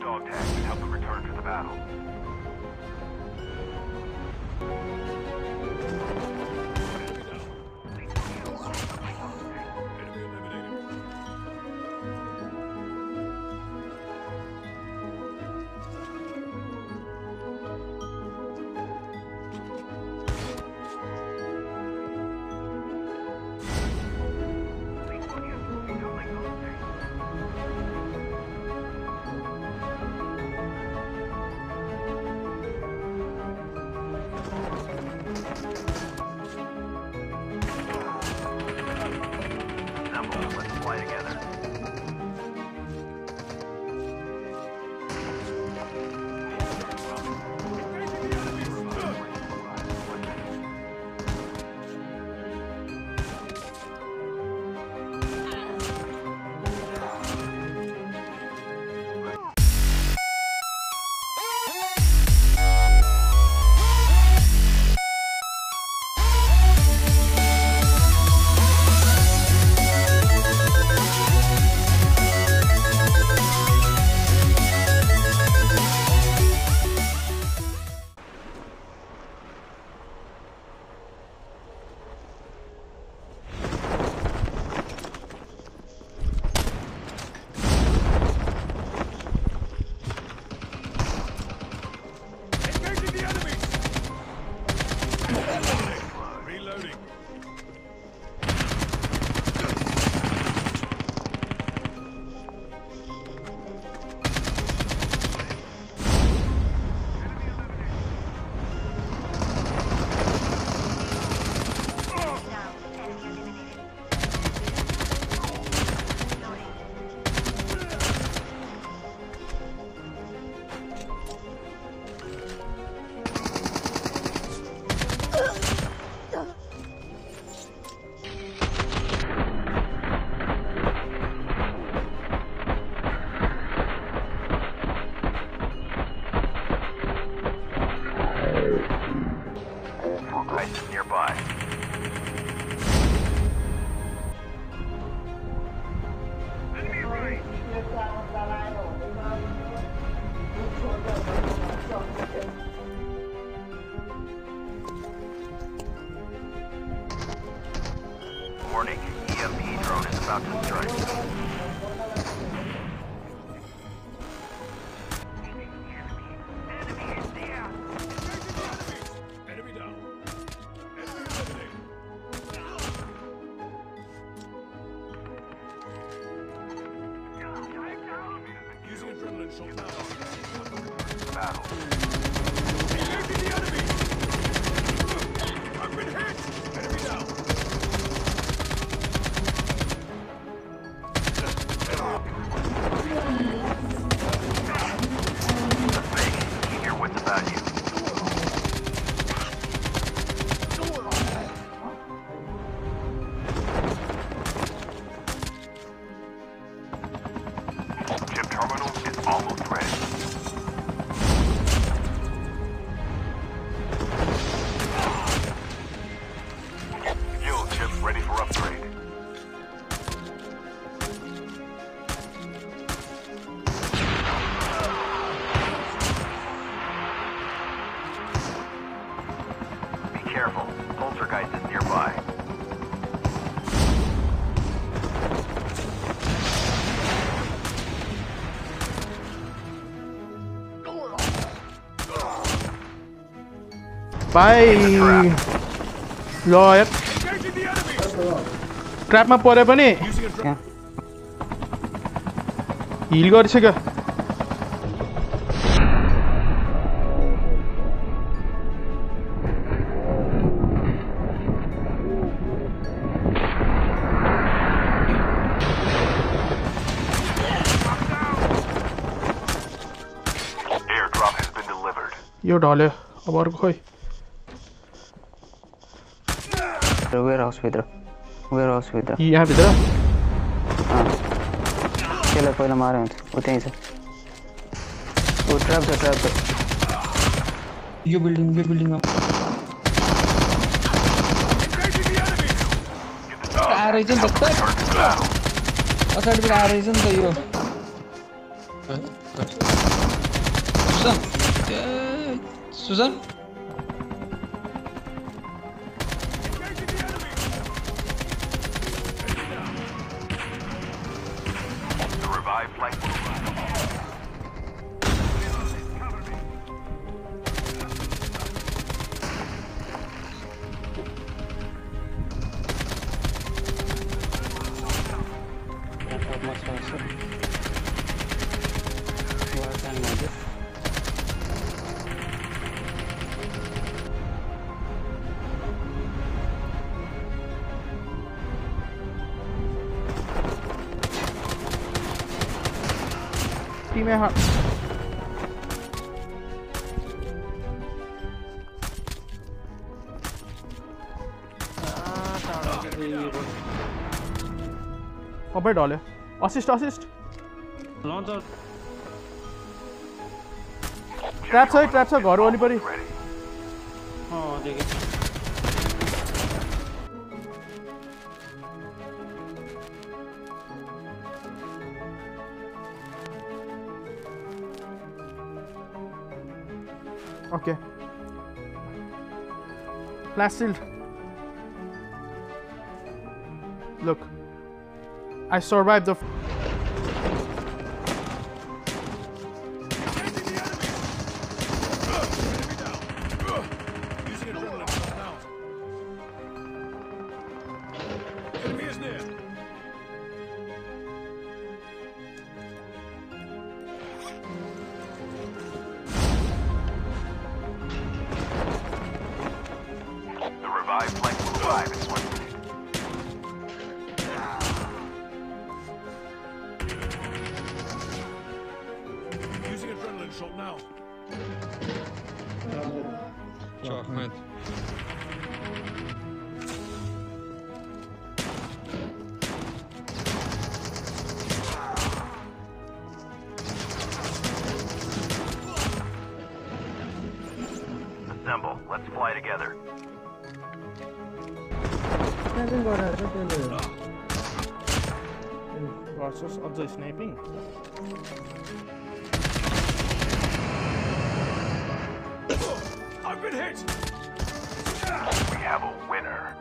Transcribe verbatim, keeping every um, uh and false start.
dog tags and help them return to the battle. Warning, E M P drone is about to strike. Careful, poltergeist is nearby. Bye. Lord. Trap ma pore pani. Heal गरिसक्यो. यो ढल्यो अब अर्को खोइ warehouse भित्र warehouse भित्र यहाँ भित्र अँ त्यसलाई पहिला मारे हुन्छ उ त्यही छ उ ट्र्याप छ ट्र्याप छ यो बिल्डिङ यो बिल्डिङमा आरहेछ नि त अगाडिबाट आरहेछ नि त यो Susan. Yeah. Susan. The revived flight will arrive. Almost also. Work and magic. Team है हाँ अबे डॉले असिस्ट असिस्ट ट्रैप छ ट्रैप छ घर वरिपरि Okay. Flash shield. Look. I survived the... Revived flight will arrive in one minute. Using adrenaline shot now. Чё, Ахмед? Assemble. Let's fly together. Versus other sniping. I've been hit. We have a winner.